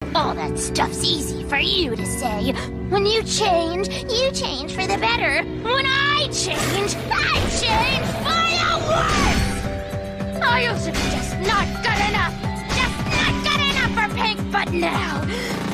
All that stuff's easy for you to say. When you change for the better. When I change for the worse! I used to be just not good enough for Pink, but now